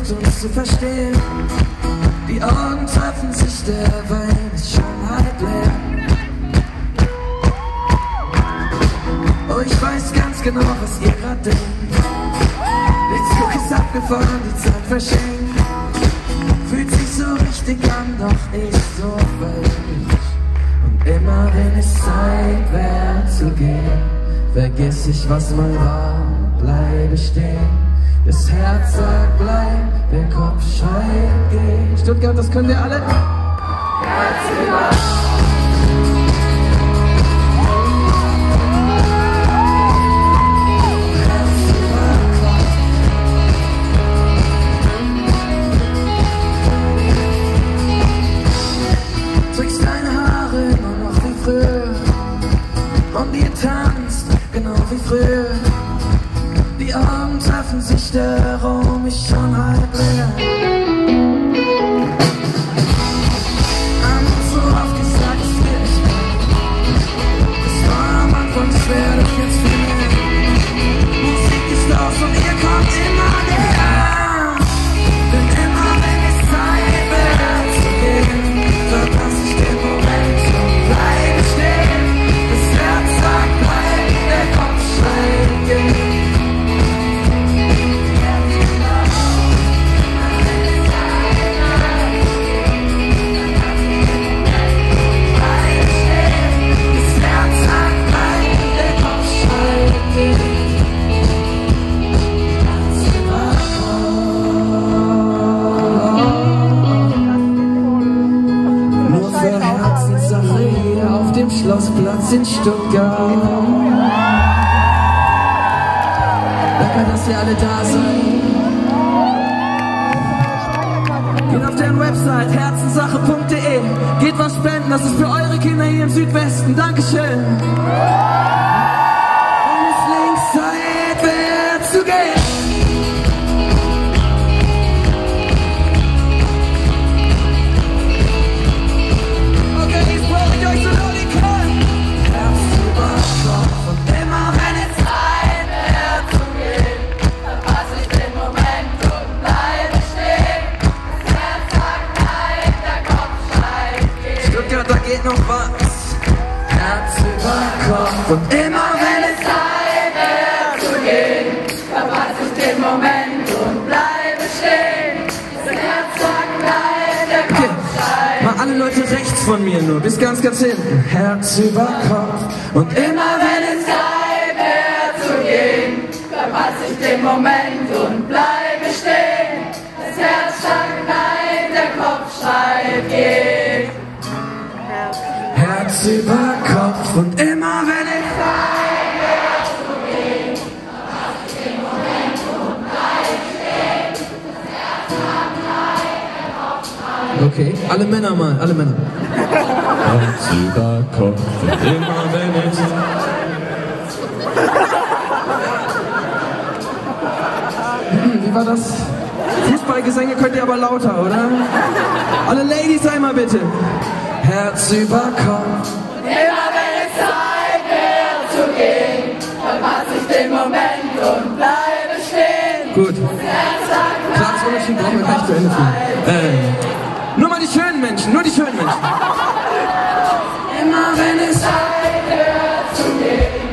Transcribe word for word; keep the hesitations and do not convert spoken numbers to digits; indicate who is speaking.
Speaker 1: versucht uns zu verstehen. Die Augen treffen sich, der Wein ist schon halb leer. Oh, ich weiß ganz genau, was ihr grad denkt. Der Zug ist abgefahren, die Zeit verschenkt. Fühlt sich so richtig an, doch nicht so falsch. Und immer wenn es Zeit wäre zu gehen, vergiss ich, was mal war, bleibe stehen. Das Herz sagt bleib, der Kopf schreit geh. Stuttgart, das könnt ihr alle. Herz über. Und ihr tanzt, genau wie früher. Die Augen treffen sich, der Raum ist schon halb leer. Haben uns so oft gesagt, es wird nicht mehr. Das war am Anfang schwer, doch jetzt viel mehr. Musik ist aus und ihr kommt immer näher. Denn immer wenn es Zeit wäre zu gehen, verpasse ich den Moment und bleibe stehen. Das Herz sagt bleib, der Kopf schreit geh. Schlossplatz in Stuttgart. Danke, dass ihr alle da seid. Geht auf deren Website herzenssache punkt de. Geht was spenden, das ist für eure Kinder hier im Südwesten. Dankeschön. Und es links Zeit wäre zu gehen. Da geht noch was, Herz über Kopf. Und immer wenn es Zeit wäre zu gehen, verpasse ich den Moment und bleibe stehen. Das Herz sagt nein, der Kopf schreit. Mal alle Leute rechts von mir nur, bis ganz, ganz hinten. Herz über Kopf. Und immer wenn es Zeit wäre zu gehen, verpasse ich den Moment und bleibe stehen. Das Herz sagt nein, der Kopf schreit, geht. Herz über Kopf und immer wenn ich Zeit wäre zu gehen, verpasse ich den Moment und bleibe stehen. Das Herz sagt nein, der Kopf schreit. Okay, alle Männer mal, alle Männer. Herz über Kopf und immer wenn ich... Hm, wie war das? Fußballgesänge könnt ihr aber lauter, oder? Alle Ladies einmal bitte. Herz über Kopf. Und immer wenn es Zeit wäre zu gehen, verpasse ich den Moment und bleibe stehen. Gut. Das Herz sagt
Speaker 2: Klares Unentschieden brauchen wir gleich zu Ende führen. Äh, nur mal die schönen Menschen, nur die schönen Menschen.
Speaker 1: Immer wenn es Zeit wäre zu gehen.